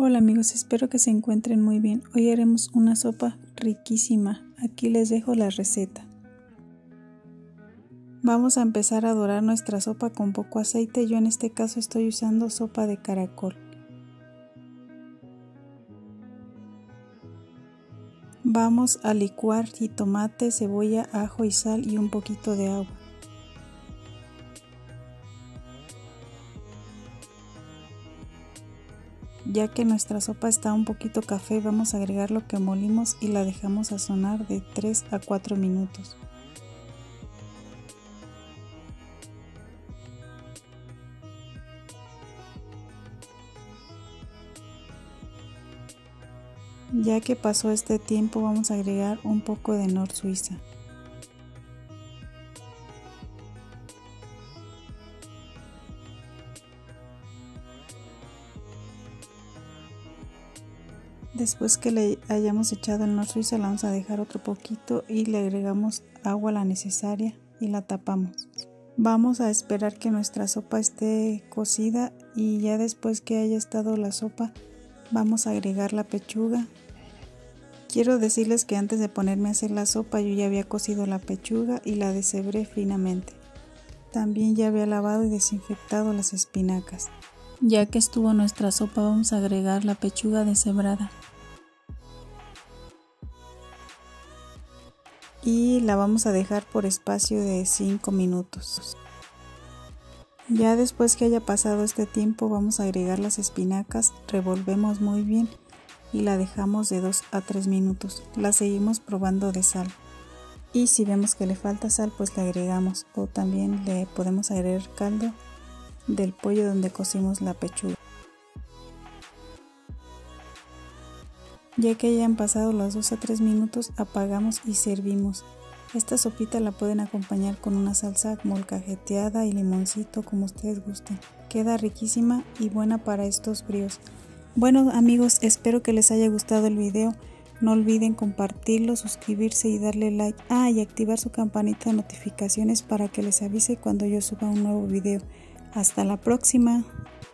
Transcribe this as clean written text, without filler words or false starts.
Hola amigos, espero que se encuentren muy bien. Hoy haremos una sopa riquísima. Aquí les dejo la receta. Vamos a empezar a dorar nuestra sopa con poco aceite. Yo en este caso estoy usando sopa de caracol. Vamos a licuar jitomate, cebolla, ajo y sal y un poquito de agua. Ya que nuestra sopa está un poquito café, vamos a agregar lo que molimos y la dejamos sazonar de 3 a 4 minutos. Ya que pasó este tiempo, vamos a agregar un poco de Nor Suiza. Después que le hayamos echado el Nor Suiza, la vamos a dejar otro poquito y le agregamos agua la necesaria y la tapamos. Vamos a esperar que nuestra sopa esté cocida y ya después que haya estado la sopa, vamos a agregar la pechuga. Quiero decirles que antes de ponerme a hacer la sopa yo ya había cocido la pechuga y la deshebré finamente. También ya había lavado y desinfectado las espinacas. Ya que estuvo nuestra sopa, vamos a agregar la pechuga deshebrada. Y la vamos a dejar por espacio de 5 minutos. Ya después que haya pasado este tiempo, vamos a agregar las espinacas, revolvemos muy bien y la dejamos de 2 a 3 minutos. La seguimos probando de sal. Y si vemos que le falta sal, pues le agregamos, o también le podemos agregar caldo del pollo donde cocimos la pechuga. Ya que hayan pasado los 2 a 3 minutos, apagamos y servimos. Esta sopita la pueden acompañar con una salsa molcajeteada y limoncito, como ustedes gusten. Queda riquísima y buena para estos fríos. Bueno amigos, espero que les haya gustado el video. No olviden compartirlo, suscribirse y darle like. Y activar su campanita de notificaciones para que les avise cuando yo suba un nuevo video. Hasta la próxima.